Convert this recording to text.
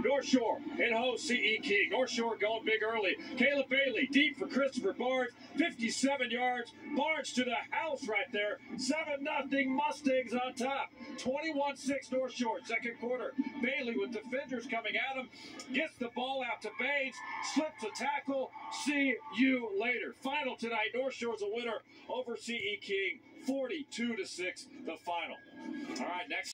North Shore in host C.E. King. North Shore going big early. Caleb Bailey deep for Christopher Barnes. 57 yards. Barnes to the house right there. 7-0 Mustangs on top. 21-6 North Shore. Second quarter. Bailey with defenders coming at him. Gets the ball out to Baines. Slips a tackle. See you later. Final tonight. North Shore's a winner over C.E. King. 42-6 the final. All right, next.